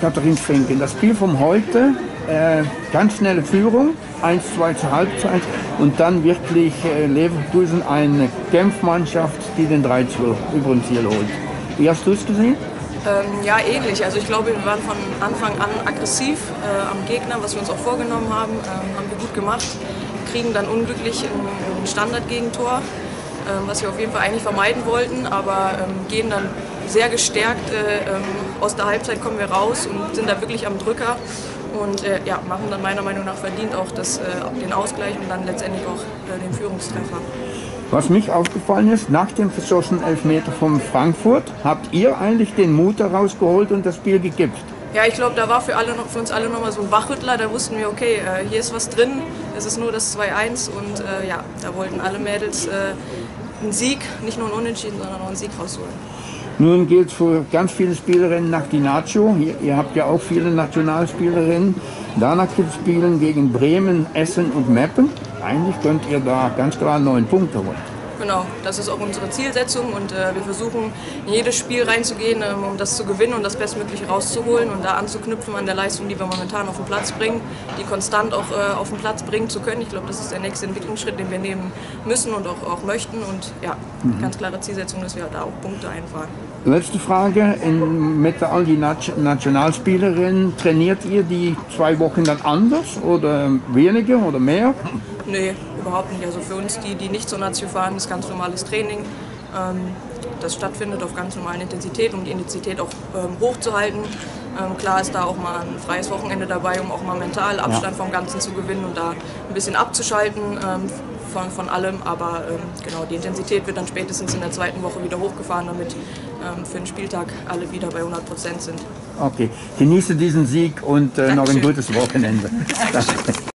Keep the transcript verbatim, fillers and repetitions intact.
Katharin Finken, das Spiel von heute, äh, ganz schnelle Führung, eins zwei zur Halbzeit und dann wirklich äh, Leverkusen eine Kämpfmannschaft, die den drei zwei über uns hier holt. Wie hast du es gesehen? Ähm, ja, ähnlich. Also ich glaube, wir waren von Anfang an aggressiv äh, am Gegner, was wir uns auch vorgenommen haben, ähm, haben wir gut gemacht, kriegen dann unglücklich ein, ein Standardgegentor, ähm, was wir auf jeden Fall eigentlich vermeiden wollten, aber ähm, gehen dann sehr gestärkt äh, ähm, aus der Halbzeit, kommen wir raus und sind da wirklich am Drücker und äh, ja, machen dann meiner Meinung nach verdient auch das, äh, den Ausgleich und dann letztendlich auch äh, den Führungstreffer. Was mich aufgefallen ist, nach dem verschossenen Elfmeter von Frankfurt, habt ihr eigentlich den Mut herausgeholt und das Spiel gekippt? Ja, ich glaube, da war für, alle, für uns alle nochmal so ein Wachrüttler, da wussten wir, okay, äh, hier ist was drin, es ist nur das zwei eins und äh, ja, da wollten alle Mädels äh, einen Sieg, nicht nur einen Unentschieden, sondern auch einen Sieg rausholen. Nun gilt für ganz viele Spielerinnen nach Di Nacio, ihr, ihr habt ja auch viele Nationalspielerinnen, danach gibt es Spielen gegen Bremen, Essen und Meppen. Eigentlich könnt ihr da ganz klar neun Punkte holen. Genau, das ist auch unsere Zielsetzung und äh, wir versuchen in jedes Spiel reinzugehen, ähm, um das zu gewinnen und das Bestmögliche rauszuholen und da anzuknüpfen an der Leistung, die wir momentan auf den Platz bringen, die konstant auch äh, auf den Platz bringen zu können. Ich glaube, das ist der nächste Entwicklungsschritt, den wir nehmen müssen und auch, auch möchten und ja, mhm. ganz klare Zielsetzung, dass wir da auch Punkte einfahren. Letzte Frage, in, mit all die Nationalspielerinnen, trainiert ihr die zwei Wochen dann anders oder weniger oder mehr? Nee, überhaupt nicht. Also für uns, die, die nicht zur Nazio fahren, ist ganz normales Training. Ähm, das stattfindet auf ganz normalen Intensität, um die Intensität auch ähm, hochzuhalten. Ähm, klar ist da auch mal ein freies Wochenende dabei, um auch mal mental Abstand ja. vom Ganzen zu gewinnen und da ein bisschen abzuschalten ähm, von, von allem. Aber ähm, genau, die Intensität wird dann spätestens in der zweiten Woche wieder hochgefahren, damit ähm, für den Spieltag alle wieder bei hundert Prozent sind. Okay, genieße diesen Sieg und äh, noch ein gutes Wochenende. Dankeschön.